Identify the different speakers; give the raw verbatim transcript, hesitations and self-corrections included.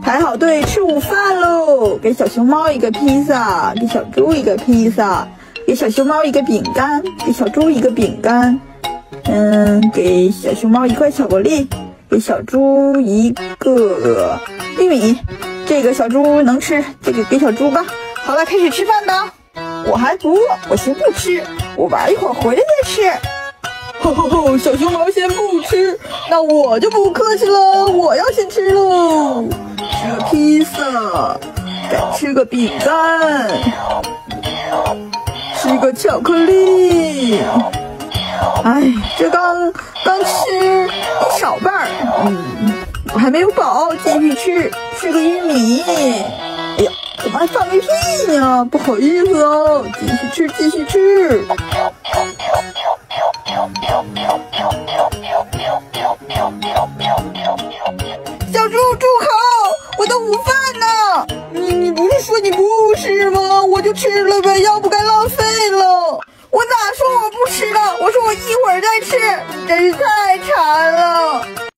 Speaker 1: 排好队吃午饭喽！给小熊猫一个披萨，给小猪一个披萨，给小熊猫一个饼干，给小猪一个饼干。嗯，给小熊猫一块巧克力，给小猪一个玉米。这个小猪能吃，这个给小猪吧。好了，开始吃饭吧。我还不饿，我先不吃，我玩一会儿回来再吃。吼吼吼！小熊猫先不吃，那我就不客气了，我要先吃喽。吃个披萨，再吃个饼干，吃个巧克力。哎，这刚刚吃一小半儿，嗯，我还没有饱，继续吃，吃个玉米。哎呀，怎么还放个屁呢？不好意思哦，继续吃，继续吃。小猪住口！我的午饭呢？你你不是说你不吃吗？我就吃了呗，要不该浪费了。我哪说我不吃了？我说我一会儿再吃，真是太馋了。